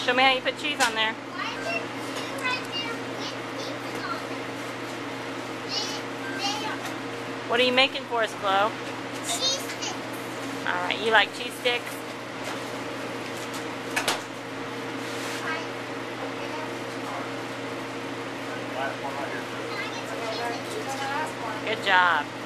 Show me how you put cheese on there. What are you making for us, Chloe? Cheese sticks. Alright, you like cheese sticks? Good job.